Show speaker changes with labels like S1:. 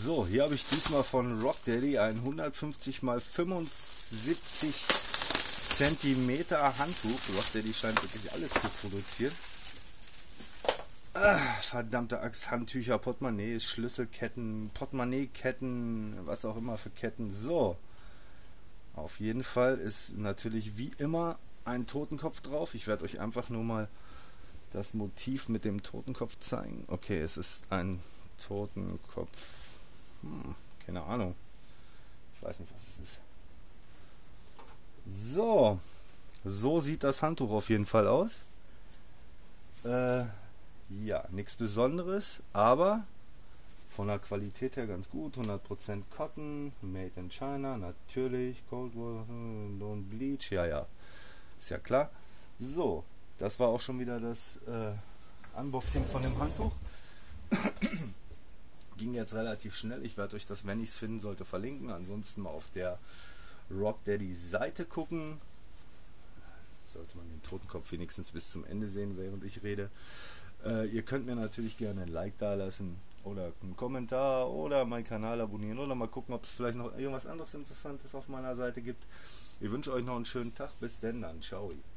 S1: So, hier habe ich diesmal von Rock Daddy ein 150 x 75 cm Handtuch. Rock Daddy scheint wirklich alles zu produzieren. Verdammte Axt, Handtücher, Portemonnaies, Schlüsselketten, Portemonnaie-Ketten, was auch immer für Ketten. So, auf jeden Fall ist natürlich wie immer ein Totenkopf drauf. Ich werde euch einfach nur mal das Motiv mit dem Totenkopf zeigen. Okay, es ist ein Totenkopf. Keine Ahnung. Ich weiß nicht, was es ist. So sieht das Handtuch auf jeden Fall aus. Ja, nichts Besonderes, aber von der Qualität her ganz gut. 100% Cotton, made in China, natürlich, Cold Water, don't bleach, ja, ist ja klar. So, das war auch schon wieder das Unboxing von dem Handtuch. Ging jetzt relativ schnell. Ich werde euch das, wenn ich es finden sollte, verlinken. Ansonsten mal auf der Rock Daddy Seite gucken. Sollte man den Totenkopf wenigstens bis zum Ende sehen, während ich rede. Ihr könnt mir natürlich gerne ein Like da lassen oder einen Kommentar oder meinen Kanal abonnieren oder mal gucken, ob es vielleicht noch irgendwas anderes Interessantes auf meiner Seite gibt. Ich wünsche euch noch einen schönen Tag. Bis denn dann. Ciao.